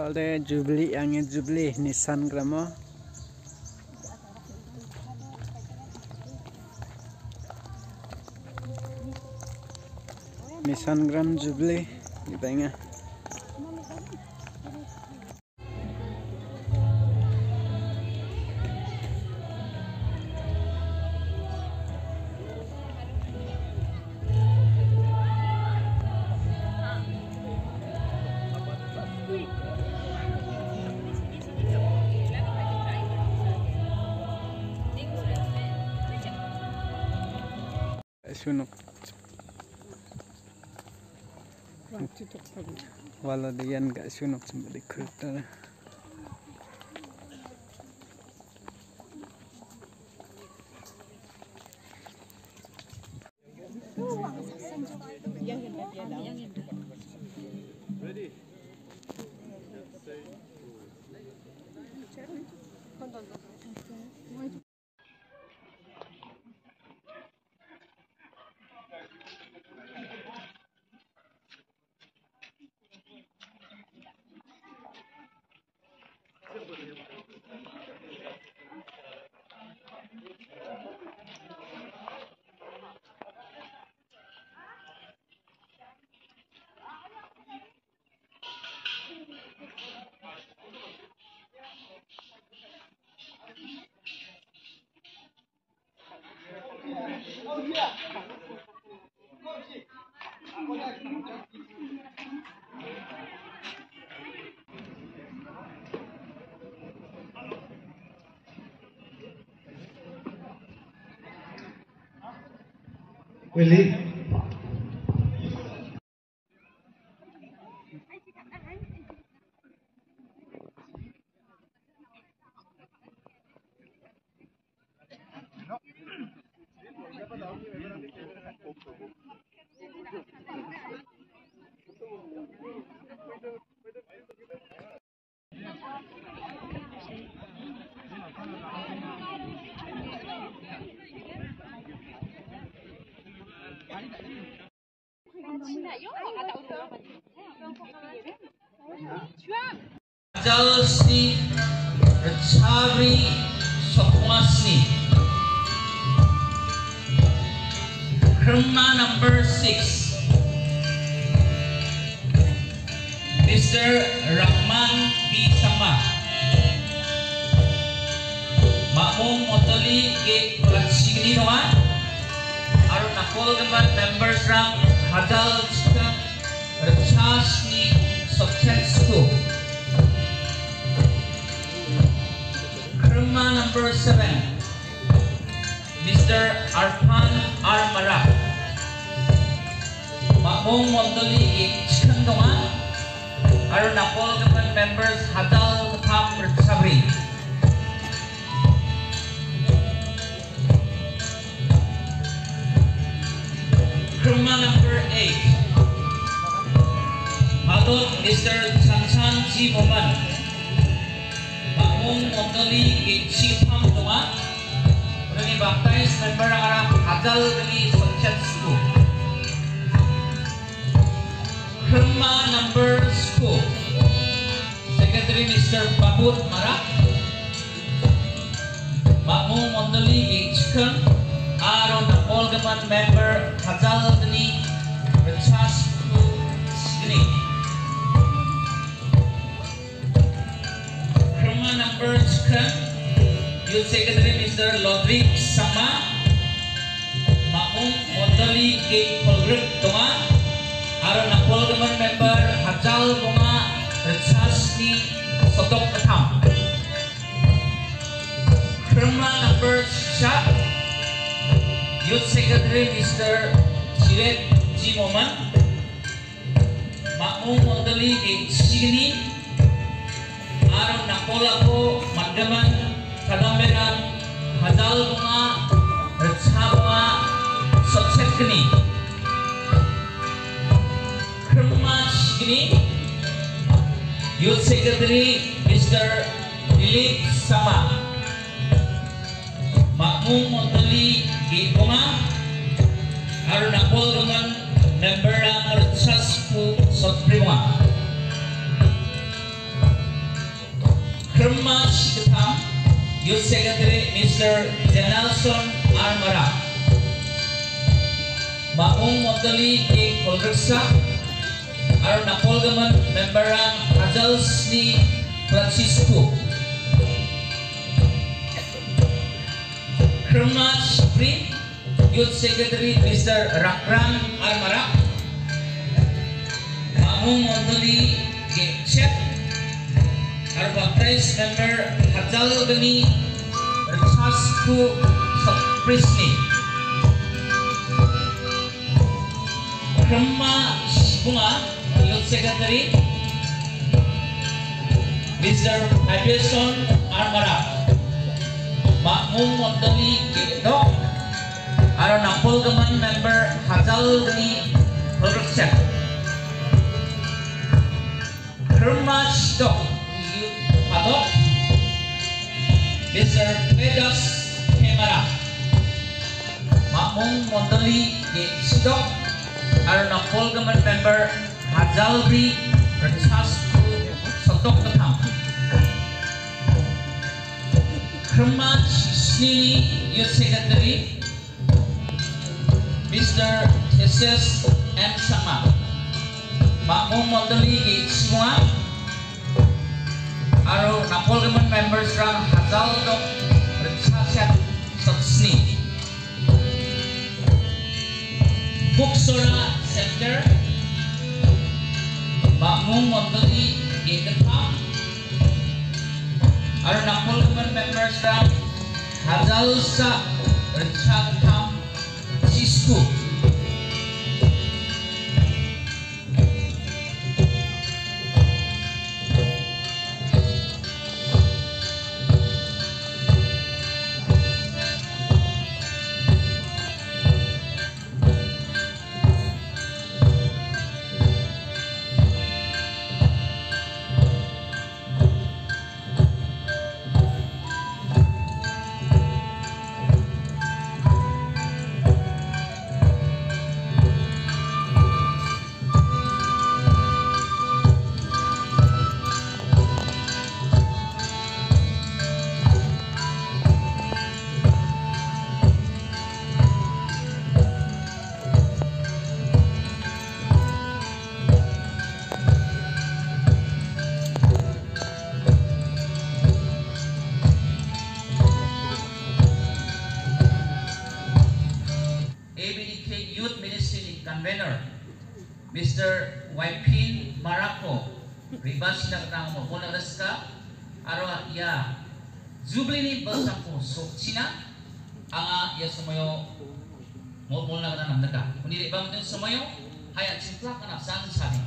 Walde Jubilee angin Jubilee Nissan Gramo. Nissan Gram Jubilee di tengah. Sunok. Walau dia nggak sunok sampai di kereta. Willy. Jalsi Rachari Sokmasni. Krma number 6, Mr. Rahman B. Sama. Makmum Motoli ke Platsigni Noa. Aru nakol gambar members rang Hadal Chika Rachasni Sokchensku. Krma number 7, Mr. Arfan Armara. Makmum Mondoli Chikandonga. Aru nakol gambar members Hadal Kam Sabri. Krma number 8, Adot Mr. Chanchan Ji Moman. Makmum Mondoli Chipam Donga. Urang baptize member arah Hadal dari Sokchensku. Krma number 2, Secretary Mr. Babut Marak. Makmum Mondoli Chikan. Aron nakol gaman member Hadal dari Rachasku Sini. Krma number 2, Youth Secretary Mr. Lodrik Sama. Makmum Mondoli ke Kolgrut Donga. Aron nakol gaman member Hadal Donga Rachasni Sotok Atam. Krma number 3, Youth Secretary Mr. Jiret Ji Moman. Makmum Mondoli ke Sigini. Aron nakola ko Mandaman Kadamberan Hadal Bunga Rachama Soksekni. Krma Sigini, Youth Secretary Mr. Dilip Sama. Makmum Mondoli ke Bunga. Aron nakol gaman member ang Rachasku Sotrima. Youth Secretary Mr. Janelson Armara. Maung Montali K. Kolreksa Aro Napolgaman Memberang Hajalsni Francisco. Kermas Pri Youth Secretary Mr. Rakran Armara. Maung Montali K. Chef Aro Baptist Member Hajalgani Francisco Prisni. Krama Bunga Youth Secretary Mr. Iverson Armara. Makmum Montali Dok Aro Napolgaman Member Hajalgani Kolreksa. Krama Dok Padok Mr. Vedas Hemara. Makmum Montali Sidok Aro Napolgaman Member Hajalri Francisco Sotok Ketam. Kermat Sini Youth Secretary Mr. Thesis M. Sama. Makmum Montali semua Aro Napolgaman Members Rang Hazal Dok Francisco Sotsni. Buksora Center Makmum Montali Ketam Aro Napolgaman Members Rang Hazal Sa Ketam Sisku. Convener Mr. Waipin Marako Ribas na katang mo na raska aro ya jubli ni balsako sokchina anga ya sumayo mo na katang namdaka kundi bang din sumayo hayat simplak kana sang sani.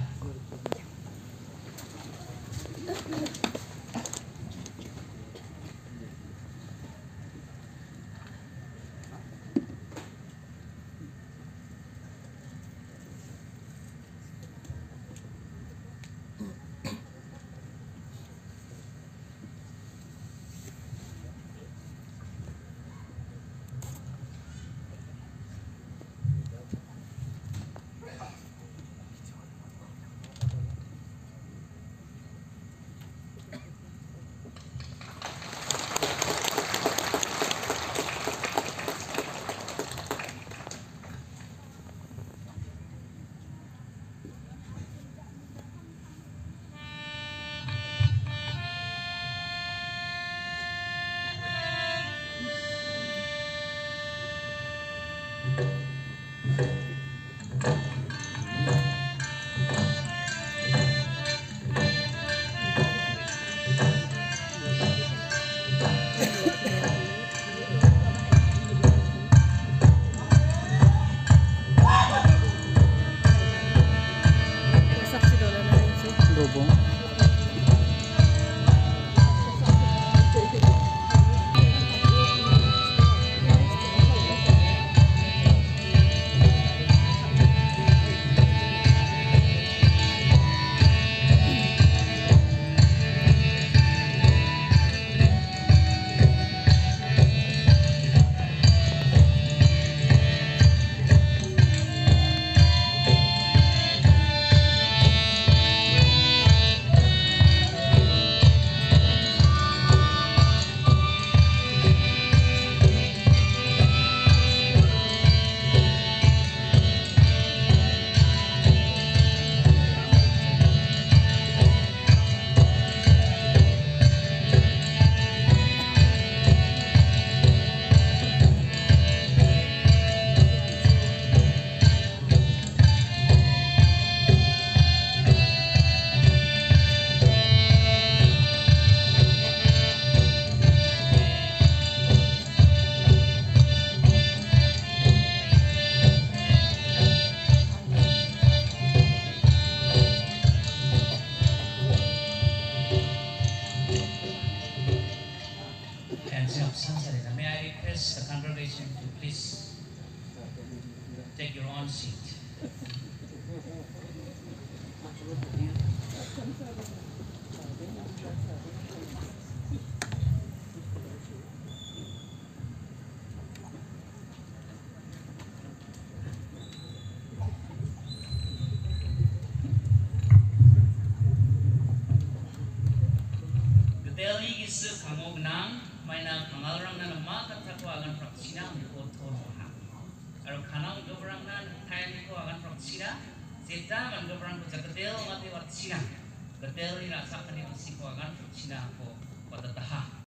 request the congregation to please take your own seat. Gedeli isu kamu genang, mainan pengalarang dan emak kataku akan praksina untuk tolong. Kalau kanang gebrang nan kain itu akan praksina, cerita man gebrang kerja gedel mati praksina. Gedel ini rasakan ini siku akan praksina aku pada tahap.